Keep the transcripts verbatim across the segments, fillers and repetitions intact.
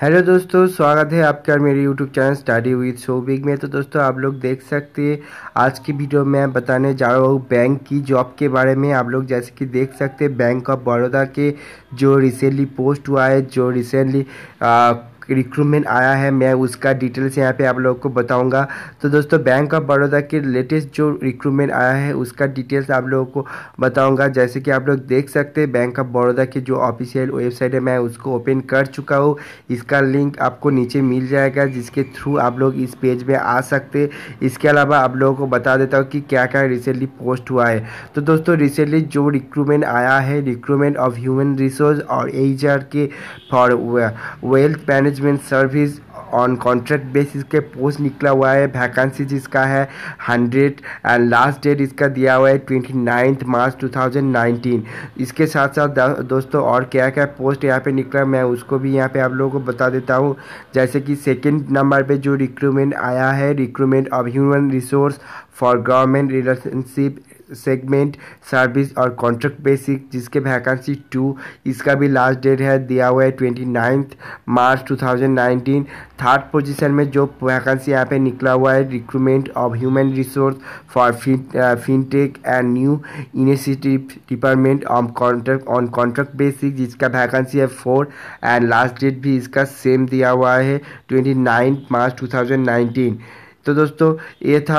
Hello दोस्तों, स्वागत है आपका मेरे YouTube channel study with Shobig में। तो दोस्तों आप लोग देख सकते हैं आज की वीडियो में मैं बताने जा रहा हूँ बैंक की जॉब के बारे में। आप लोग जैसे कि देख सकते हैं बैंक ऑफ बड़ौदा के जो रिसेंटली पोस्ट हुआ है, जो रिसेंटली रिक्रूटमेंट आया है, मैं उसका डिटेल्स यहाँ पे आप लोगों को बताऊंगा। तो दोस्तों बैंक ऑफ बड़ौदा के लेटेस्ट जो रिक्रूटमेंट आया है उसका डिटेल्स आप लोगों को बताऊंगा। जैसे कि आप लोग देख सकते हैं बैंक ऑफ बड़ौदा की जो ऑफिशियल वेबसाइट है मैं उसको ओपन कर चुका हूँ। इसका लिंक आपको नीचे मिल जाएगा जिसके थ्रू आप लोग इस पेज में आ सकते। इसके अलावा आप लोगों को बता देता हूँ कि क्या क्या रिसेंटली पोस्ट हुआ है। तो दोस्तों रिसेंटली जो रिक्रूटमेंट आया है, रिक्रूटमेंट ऑफ ह्यूमन रिसोर्स और एच आर के for wealth management service on contract basis के पोस्ट निकला हुआ है। वैकेंसी जिसका है हंड्रेड एंड लास्ट डेट इसका दिया हुआ है twenty ninth March two thousand nineteen. इसके साथ साथ दोस्तों और क्या क्या पोस्ट यहाँ पे निकला मैं उसको भी यहाँ पे आप लोगों को बता देता हूँ। जैसे कि सेकंड नंबर पे जो रिक्रूटमेंट आया है, recruitment of human resource for government relationship segment service और कॉन्ट्रैक्ट बेसिक, जिसके वैकेंसी टू, इसका भी लास्ट डेट है दिया हुआ है twenty ninth March two thousand nineteen. Third position में जो वैकेंसी यहाँ पे निकला हुआ है, recruitment of human resource for fintech and new initiative department on contract on contract basic, जिसका वैकेंसी है फोर एंड लास्ट डेट भी इसका सेम दिया हुआ है twenty ninth March two thousand nineteen. तो दोस्तों ये था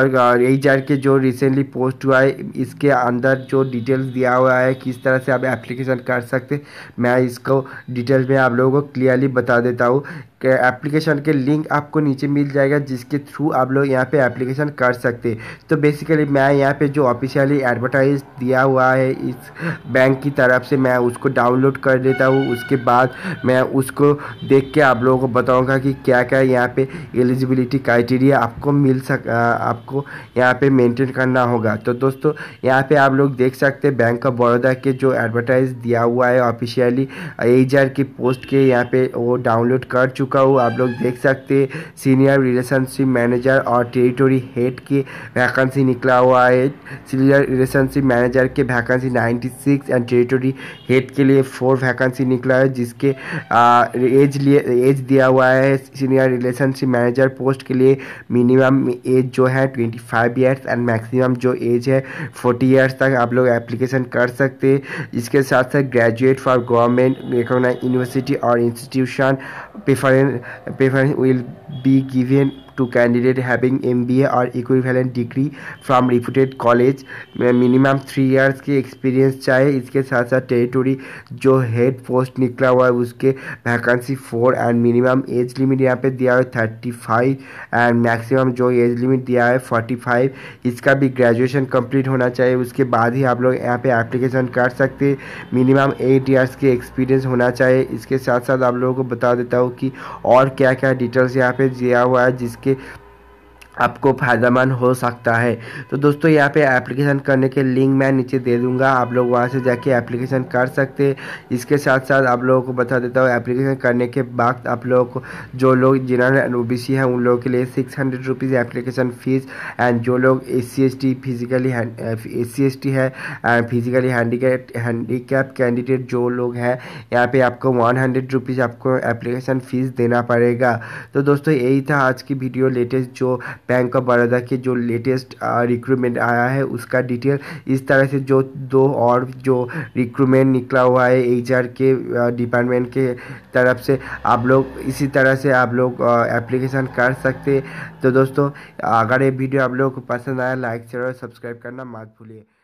एच आर के जो रिसेंटली पोस्ट हुआ है, इसके अंदर जो डिटेल्स दिया हुआ है किस तरह से आप एप्लीकेशन कर सकते, मैं इसको डिटेल्स में आप लोगों को क्लियरली बता देता हूँ। एप्लीकेशन के लिंक आपको नीचे मिल जाएगा जिसके थ्रू आप लोग यहाँ पे एप्लीकेशन कर सकते। तो बेसिकली मैं यहाँ पे जो ऑफिशियली एडवर्टाइज दिया हुआ है इस बैंक की तरफ से मैं उसको डाउनलोड कर देता हूँ। उसके बाद मैं उसको देख के आप लोगों को बताऊँगा कि क्या क्या यहाँ पे एलिजिबिलिटी क्राइटेरिया आपको मिल सक आपको यहाँ पे मेंटेन करना होगा। तो दोस्तों यहाँ पे आप लोग देख सकते हैं बैंक ऑफ बड़ौदा के जो एडवर्टाइज दिया हुआ है ऑफिशियली एच आर की पोस्ट के, यहाँ पे वो डाउनलोड कर चुका हूँ। आप लोग देख सकते हैं सीनियर रिलेशनशिप मैनेजर और टेरिटरी हेड की वैकेंसी निकला हुआ है। सीनियर रिलेशनशिप मैनेजर के vacancy ninety six and territory head के लिए फोर वैकेंसी निकला है, जिसके एज लिए एज दिया हुआ है सीनियर रिलेशनशिप मैनेजर पोस्ट के लिए मिनिमम एज जो है twenty five years and maximum जो एज है फोर्टी ईयर्स तक आप लोग एप्लीकेशन कर सकते हैं। इसके साथ साथ graduate for government recognised university और institution preference preference will be given to candidate having M B A or equivalent degree from reputed college। Minimum three years की एक्सपीरियंस चाहिए। इसके साथ साथ टेरिटरी जो हेड पोस्ट निकला हुआ है उसके vacancy four and minimum age limit यहाँ पे दिया है थर्टी फाइव एंड मैक्सिमम जो एज लिमिट दिया है फोर्टी फाइव। इसका भी ग्रेजुएशन कंप्लीट होना चाहिए, उसके बाद ही आप लोग यहाँ पे एप्लीकेशन कर सकते। मिनिमम एट इयर्स की एक्सपीरियंस होना चाहिए। इसके साथ साथ आप लोगों को बता देता हूँ कि और क्या क्या डिटेल्स यहाँ पे दिया हुआ है जिसके आपको फ़ायदेमंद हो सकता है। तो दोस्तों यहाँ पे एप्लीकेशन करने के लिंक मैं नीचे दे दूँगा, आप लोग वहाँ से जाके एप्लीकेशन कर सकते हैं। इसके साथ साथ आप लोगों को बता देता हूँ एप्लीकेशन करने के बाद आप लोगों को जो लोग जनरल ओ बी सी हैं उन लोगों के लिए six hundred rupees application fees and जो लोग S C S T physically S C S T है and physically handicap handicap candidate जो लोग हैं यहाँ पे आपको वन हंड्रेड रुपीज़ आपको एप्लीकेशन फ़ीस देना पड़ेगा। तो दोस्तों यही था आज की वीडियो, लेटेस्ट जो बैंक ऑफ बड़ौदा के जो लेटेस्ट रिक्रूटमेंट आया है उसका डिटेल। इस तरह से जो दो और जो रिक्रूटमेंट निकला हुआ है एच आर के डिपार्टमेंट के तरफ से, आप लोग इसी तरह से आप लोग एप्लीकेशन कर सकते। तो दोस्तों अगर ये वीडियो आप लोगों को पसंद आया लाइक शेयर और सब्सक्राइब करना मत भूलिए।